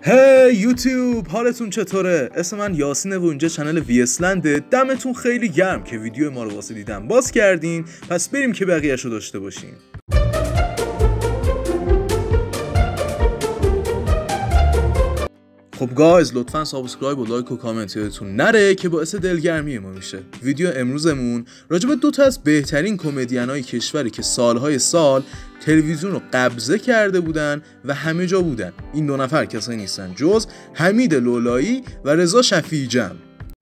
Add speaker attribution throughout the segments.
Speaker 1: هی یوتیوب، حالتون چطوره؟ اسم من یاسینه و اینجا چنل ویسلنده. دمتون خیلی گرم که ویدیو ما رو واسه دیدن باز کردین. پس بریم که بقیه‌شو داشته باشیم. خب گایز، لطفا سابسکرایب و لایک و کامنت یادتون نره که باعث دلگرمی ما میشه. ویدیو امروزمون راجع به دوتا از بهترین کمدین‌های کشوری که سالهای سال تلویزیون رو قبضه کرده بودن و همه جا بودن. این دو نفر کسایی نیستن جز حمید لولایی و رضا شفیعی جمع.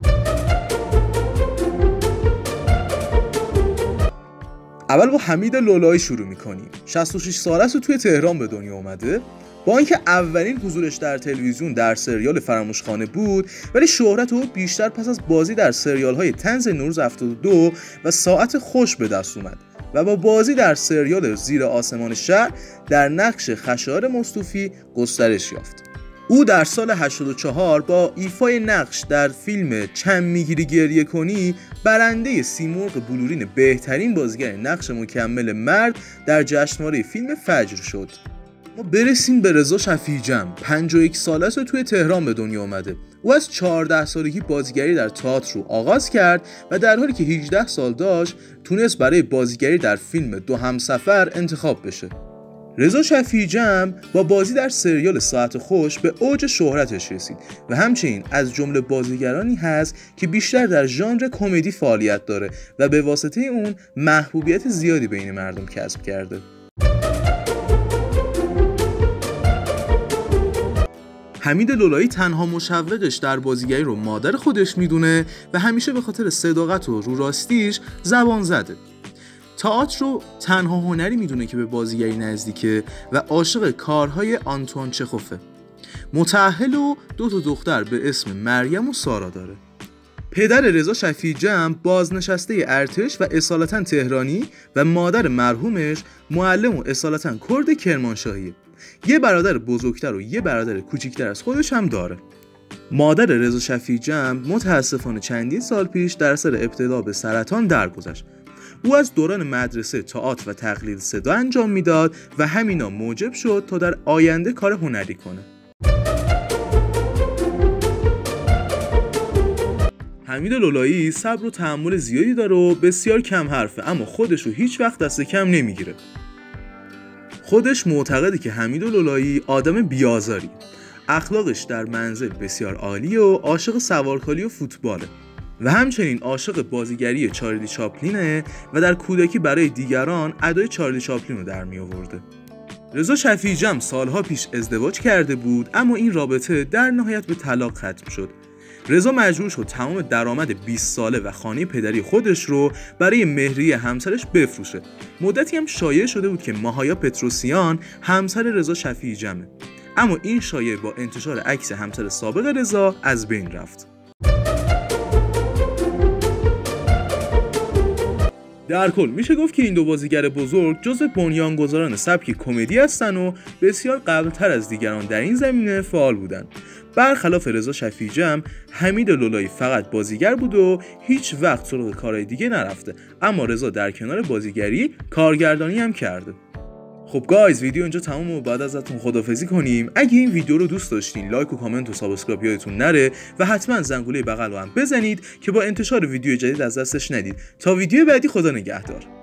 Speaker 1: اول با حمید لولایی شروع میکنیم. 66 ساله است و توی تهران به دنیا اومده. با اینکه اولین حضورش در تلویزیون در سریال فراموشخانه بود، ولی شهرت او بیشتر پس از بازی در سریال‌های طنز نوروز 72 و ساعت خوش به دست اومد و با بازی در سریال زیر آسمان شهر در نقش خشایار مصطفی گسترش یافت. او در سال 84 با ایفای نقش در فیلم چند میگیری گریه کنی برنده سیمرغ بلورین بهترین بازیگر نقش مکمل مرد در جشنواره فیلم فجر شد. ما برسیم به رضا شفیعی جمع. 51 ساله است و توی تهران به دنیا آمده. او از 14 سالگی بازیگری در تئاتر رو آغاز کرد و در حالی که 18 سال داشت تونست برای بازیگری در فیلم دو همسفر انتخاب بشه. رضا شفیعی جمع با بازی در سریال ساعت خوش به اوج شهرتش رسید و همچنین از جمله بازیگرانی هست که بیشتر در ژانر کمدی فعالیت داره و به واسطه اون محبوبیت زیادی بین مردم کسب کرده. حمید لولایی تنها مشوقش در بازیگری رو مادر خودش میدونه و همیشه به خاطر صداقت و رو راستیش زبان زده. تئاتر رو تنها هنری میدونه که به بازیگری نزدیکه و عاشق کارهای آنتوان چخوفه. متأهل و دو تا دختر به اسم مریم و سارا داره. پدر رضا شفیعی جمع بازنشسته ارتش و اصالتا تهرانی و مادر مرحومش معلم و اصالتا کرد کرمانشاهیه. یه برادر بزرگتر و یه برادر کوچیکتر از خودش هم داره. مادر رضا شفیعی جمع متاسفانه چندین سال پیش در اثر ابتلا به سرطان درگذشت. او از دوران مدرسه تئاتر و تقلید صدا انجام میداد و همینا موجب شد تا در آینده کار هنری کنه. حمید لولایی صبر و تحمل زیادی داره و بسیار کم حرفه، اما خودش رو هیچ وقت دست کم نمیگیره. خودش معتقده که حمید لولایی آدم بیازاری، اخلاقش در منزل بسیار عالیه و عاشق سوارکاری و فوتباله و همچنین عاشق بازیگری چارلی چاپلینه و در کودکی برای دیگران ادای چارلی چاپلین رو در می آورده. رضا شفیعی جمع سالها پیش ازدواج کرده بود، اما این رابطه در نهایت به طلاق ختم شد. رضا مجبور شد تمام درآمد 20 ساله و خانه پدری خودش رو برای مهریه همسرش بفروشه. مدتی هم شایعه شده بود که ماهایا پتروسیان همسر رضا شفیعی جمعه، اما این شایعه با انتشار عکس همسر سابق رضا از بین رفت. در کل میشه گفت که این دو بازیگر بزرگ جزو بنیانگذاران سبک کمدی هستن و بسیار قبلتر از دیگران در این زمینه فعال بودن. برخلاف رضا شفیعی جمع، حمید لولایی فقط بازیگر بود و هیچ وقت سراغ کارهای دیگه نرفته، اما رضا در کنار بازیگری کارگردانی هم کرده. خب گایز، ویدیو اینجا تموم و بعد ازتون خداحافظی کنیم. اگه این ویدیو رو دوست داشتین لایک و کامنت و سابسکرایب یادتون نره و حتما زنگوله بغل رو هم بزنید که با انتشار ویدیو جدید از دستش ندید. تا ویدیو بعدی، خدا نگهدار.